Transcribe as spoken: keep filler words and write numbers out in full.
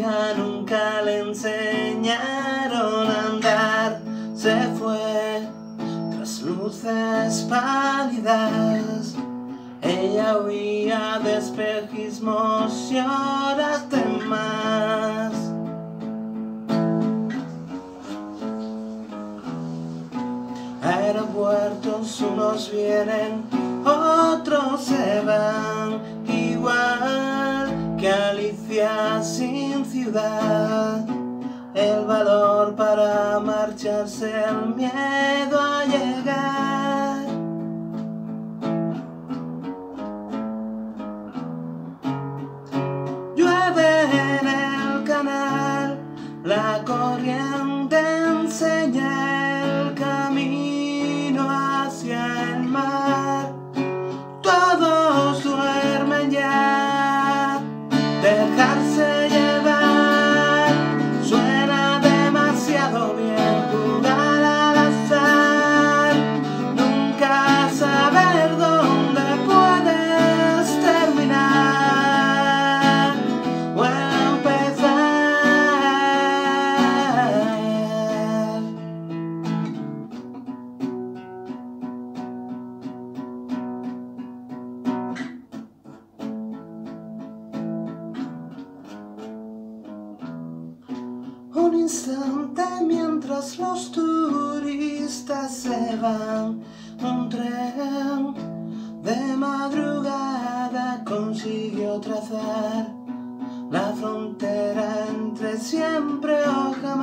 ella nunca le enseñaron a andar. Se fue tras luces pálidas. Ella huía de espejismos y horas de más. Aeropuertos, unos vienen, otros se van, igual que Alicia sin ciudad. El valor para marcharse, el miedo a llegar. Llueve en el canal, la corriente enseña el camino hacia el mar. Todos duermen ya, dejarse llevar. Suena demasiado bien jugar al azar. Nunca saber dónde puedes terminar o empezar. Un instante mientras los turistas se van, un tren de madrugada consiguió trazar la frontera entre siempre o jamás.